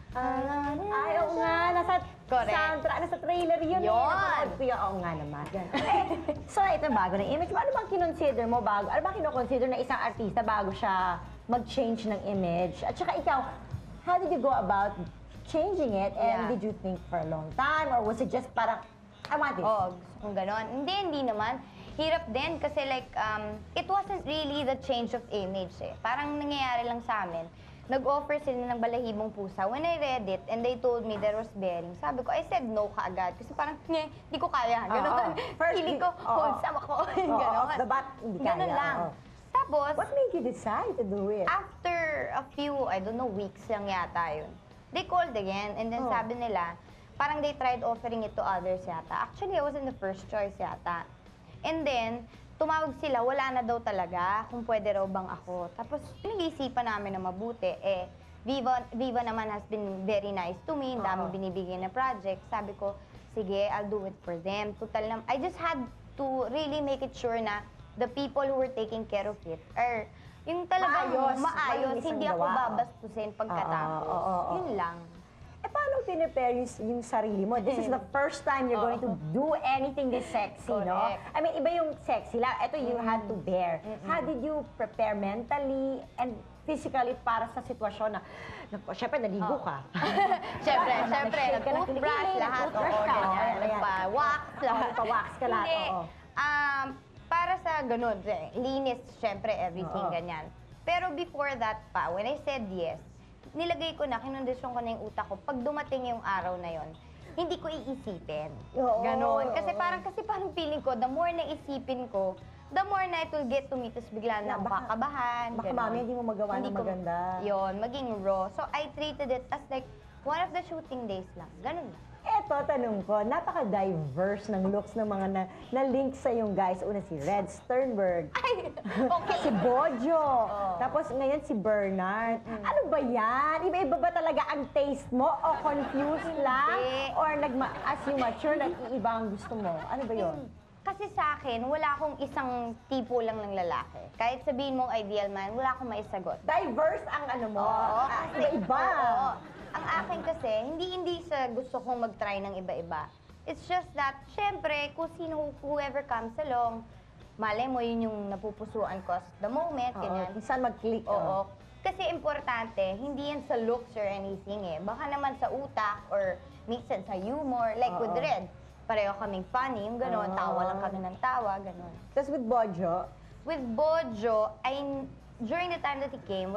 Ah, ay, oo nga, nasa Correct. soundtrack, nasa trailer yun. Yun. Eh, napanood ko yun. Oo nga naman. Eh, so, ito bago na image mo. Ano bang kinonsider mo bago? Ano bang kinoconsider na isang artista bago siya mag-change ng image? At saka ikaw, how did you go about changing it? And Yeah. did you think for a long time? Or was it just parang, I want this? Oo, gusto kong ganon. Hindi, hindi naman. Hirap din kasi like, um, it wasn't really the change of image eh. Parang nangyayari lang sa amin. Nag-offer sila ng balahibong pusa. When I read it and they told me there was bearing, sabi ko, I said no kaagad. Kasi parang, "Nye, hindi ko kaya. Ganon. Oo. First, Feeling di- ko, oo. wholesome ako. Oo, Ganon. off the bat, hindi kaya. Ganon lang. Oo. Tapos, What made you decide to do it? after a few, I don't know, weeks lang yata yun, they called again and then Oh. sabi nila, parang they tried offering it to others yata. Actually, I wasn't the first choice yata. And then, tumawag sila, wala na daw talaga kung pwede raw bang ako. Tapos, pinag-iisipan namin na mabuti, eh, Viva, Viva naman has been very nice to me, ang dami Oo. binibigay na project. Sabi ko, sige, I'll do it for them. Total na, I just had to really make it sure na the people who were taking care of it are yung talagang Maayos, maayos, malinis ang hindi ako gawa. babastusin pagkatapos. Oo, oo, oo. Yun lang. Eh, paano pinipare yung, yung sarili mo? This is the first time you're going to do anything this sexy, no? Correct. I mean, iba yung sexy lang. Ito, you had to bear. How did you prepare mentally and physically para sa sitwasyon na, na syempre, naligo ka. Siyempre, Diba? siyempre, Nag-shake ka ng nag-toothbrush kilikili, lahat, nag-toothbrush oo, ka, ganyan, oo, ganyan. nagpa-wax lahat. Oo, nagpa-wax ka lahat, Hindi, oo. um, para sa ganun, eh, linis, siyempre, everything, Oo. ganyan. Pero before that pa, when I said yes, nilagay ko na, kinondisyon ko na yung utak ko, pag dumating yung araw na yon, hindi ko iisipin. Oo, Ganon. Kasi oo. parang, kasi parang feeling ko, the more na isipin ko, the more na it will get to me, tapos bigla na Na akong baka- kakabahan. Baka ganon. mami, hindi mo magawa Hindi ng ko- maganda. Yun, maging raw. So, I treated it as like, one of the shooting days lang. Ganun lang. Eto, tanong ko, napaka-diverse ng looks ng mga na, na-link sa yung guys. Una si Red Sternberg, Ay, okay. si Bojo, tapos ngayon si Bernard. Ano ba yan? Iba-iba ba talaga ang taste mo? O confused lang? Hindi. Or nagma as you mature, nag-iiba ang gusto mo? Ano ba yun? Kasi sa akin, wala akong isang tipo lang ng lalaki. Kahit sabihin mong ideal man, wala akong maisagot. Diverse ang ano mo. Oo, Ah, kasi, iba-iba. oo. Ang akin kasi, hindi hindi sa gusto kong mag-try ng iba-iba. It's just that, syempre, kung sino, whoever comes along, malay mo yun yung napupusuan ko at the moment, Oo, ganyan. kung saan mag-click. Oo. Kasi importante, hindi yan sa looks or anything eh. Baka naman sa utak or minsan sa humor. Like with Oo. Red, pareho kaming funny, yung gano'n, Oo. tawa lang kami ng tawa, gano'n. Tapos with Bojo, With Bojo, I, during the time that he came, was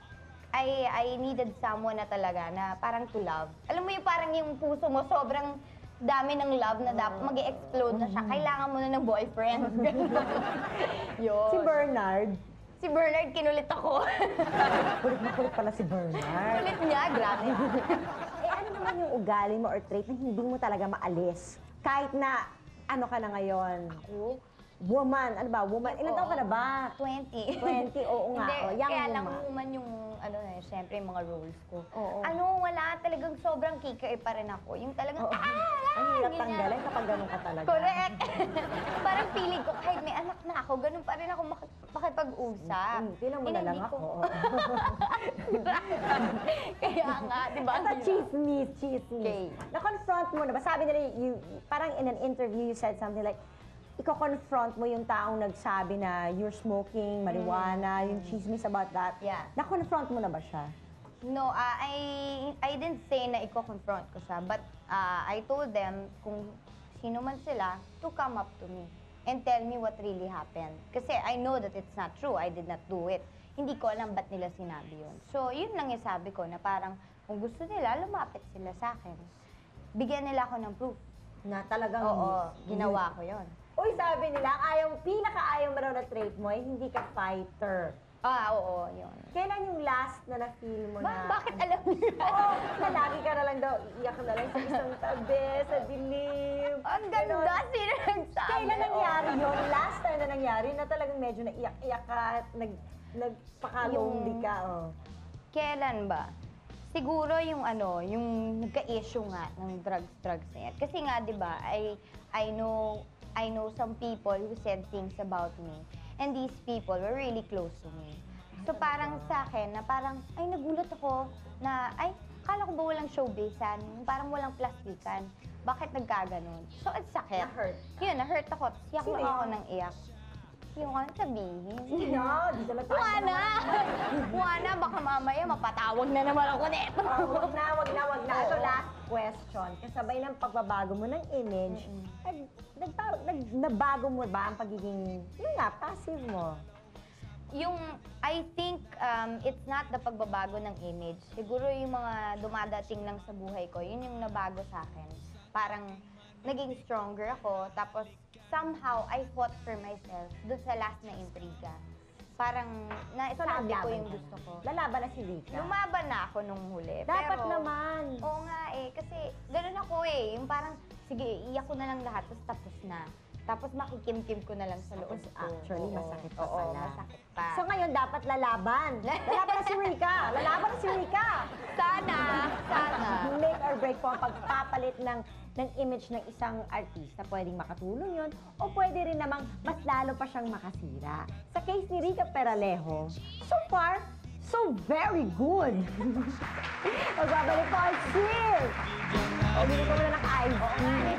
I I needed someone na talaga na parang to love. Alam mo yung parang yung puso mo sobrang dami ng love na dapat mag-explode na siya. Kailangan mo na ng boyfriend. Ganun. Yun. si Bernard. Si Bernard, kinulit ako. Kulit na kulit pala si Bernard. Kulit niya, grabe. Eh, ano naman yung ugali mo or trait na hindi mo talaga maalis? Kahit na, ano ka na ngayon? Ako, woman, ano ba, woman, ilan taon ka na ba? twenty. twenty, oo nga. Hindi, oh, young kaya lang woman. woman yung, ano na, syempre, yung mga roles ko. Oo. Ano, wala talagang sobrang kikay pa rin ako. Yung talagang, Oo. ah, Ang hirap ganyan. tanggalin kapag ganun ka talaga. Correct. Parang feeling ko, kahit may anak na ako, ganun pa rin ako mak- makipag-usap. Hmm, tinan mo na Hindi lang ko- ako. Kaya nga, di ba? Basta chismis, chismis. Okay. Na-confront mo na ba? Sabi nila, you, parang in an interview, you said something like, iko-confront mo yung taong nagsabi na you're smoking, marijuana, yung chismis about that. Yeah. Na-confront mo na ba siya? No, uh, I I didn't say na iko-confront ko siya, but uh, I told them kung sino man sila to come up to me and tell me what really happened. Kasi I know that it's not true. I did not do it. Hindi ko alam ba't nila sinabi yun. So, yun lang yung sabi ko na parang kung gusto nila, lumapit sila sa akin. Bigyan nila ako ng proof. Na talagang... Oo, ginawa ko yun. Uy, sabi nila, ayaw, pinaka-ayaw mo raw na trait mo ay hindi ka fighter. Ah, oo, yun. Kailan yung last na na-feel mo Ba- na... bakit alam niyo? Oo, na lagi ka na lang daw, iyak na lang sa isang tabi, sa dilim. Ang ganda, sino nagsabi? Kailan nangyari Oo. yun? Last time na nangyari na talagang medyo naiyak-iyak ka at nag, nagpakalumbi Yung- ka. Oh. Kailan ba? Siguro yung ano, yung nagka-issue nga ng drugs-drugs na yan. Kasi nga, di ba, I, I know, I know some people who said things about me. And these people were really close to me. So parang sa akin, na parang, ay nagulat ako na, ay, akala ko ba walang showbizan? Parang walang plastikan. Bakit nagkaganon? So, it's sakit. Na-hurt. Yun, na-hurt ako. Tapos iyak Sino lang ako yun? ng iyak. Yung ano sabihin? Sino? Di ka lang tayo Juana! Juana, baka mamaya mapatawag na naman ako nito. Oh, wag na, wag na, wag na. Ito, last question. Kasabay ng pagbabago mo ng image, nag, nagpa- nag, nabago mo ba ang pagiging, yun nga, passive mo? Yung, I think, um, it's not the pagbabago ng image. Siguro yung mga dumadating lang sa buhay ko, yun yung nabago sa akin. Parang, naging stronger ako, tapos, somehow, I fought for myself dun sa last na intriga. Parang, naisabi ko yung gusto ko. Lalaban na si Rika. Lumaban na ako nung huli. Dapat pero, naman. Oo nga eh, kasi ganun ako eh. Yung parang, sige, iyak ko na lang lahat, tapos tapos na. Tapos makikimkim ko na lang sa loob ko. Actually, Oo. masakit pa Oo, pala. masakit pa. So ngayon, dapat lalaban. Lalaban na si Rika. Lalaban na si Rika. Sana, sana. Make or break po ang pagpapalit ng ng image ng isang artista. Pwedeng makatulong yun o pwede rin namang mas lalo pa siyang makasira. Sa case ni Rika Peralejo, so far, so very good. Magbabalik po ang cheers! O, hindi ko muna ng ice. Oo nga eh.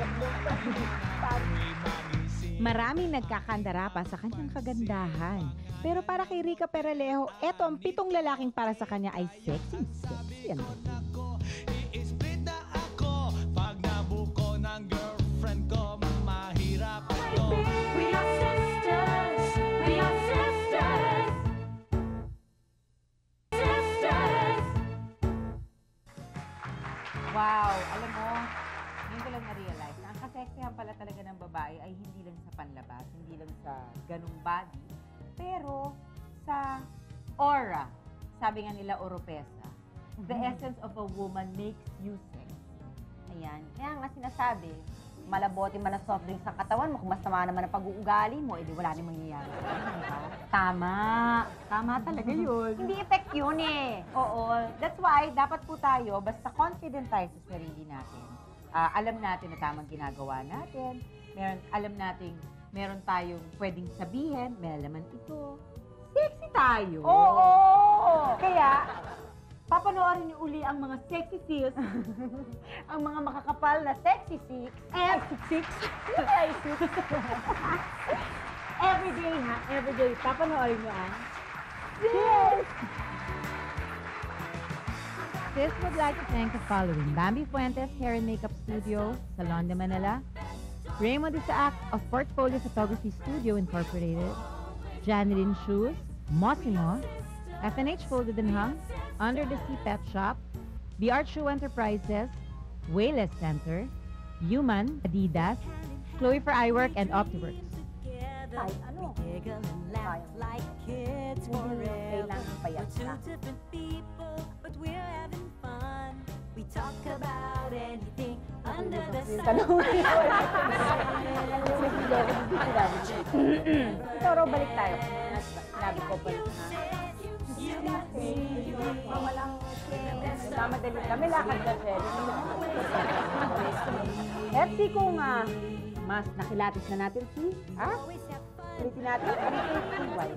Maraming nagkakandara pa sa kanyang kagandahan. Pero para kay Rika Peralejo, eto ang pitong lalaking para sa kanya ay sexy, sexy ang dating. I-split na ako pag nabuko ng girlfriend ko. Mahirap ako. We are sisters. We are sisters. Sisters. Wow! Alam mo, ngayon ko lang na-realize na ang kaseksihan pala talaga ng babae ay hindi lang sa panlabas, hindi lang sa ganung body, pero sa aura. Sabi nga nila, oropesa. The essence of a woman makes you sexy. Ayan. Kaya nga sinasabi, malabote man ang soft drinks sa katawan mo, kung masama naman ang pag-uugali mo, edi wala namang mangyayari. Diba? Tama. Tama talaga yun. Hindi effect yun eh. Oo. That's why, dapat po tayo, basta confident tayo sa sarili natin. Ah, alam natin na tamang ginagawa natin. Meron, alam natin, meron tayong pwedeng sabihin, may alaman ito. Sexy tayo. Oo! Kaya, papanoorin niyo uli ang mga sexy seals, ang mga makakapal na sexy six, and six, ay six. Everyday ha, everyday. Papanoorin niyo ang Yes! Sis would like to thank the following: Bambi Fuentes Hair and Makeup Studio, Salon de Manila; Raymond Isaac of Portfolio Photography Studio Incorporated; Janilyn Shoes, Mossimo; F and H Folded and Hung, Under the Sea Pet Shop, The Art Shoe Enterprises, Wayless Center, Human, Adidas, Chloe for Eyework, and Optiworks. Ay, ano? Like kids forever. Kailangan pa yan. We're two different people, but we're having fun. We talk about anything Yung tanong. Ito, Ro, balik tayo. Sinabi ko pa. Walang nagmamadali kami, lakad na siya. F C kung ah, mas nakilatis na natin si, Ha? Ulitin natin. Ano ito yung why?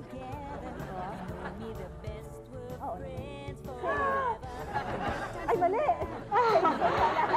Oo. Ay, mali! Ay,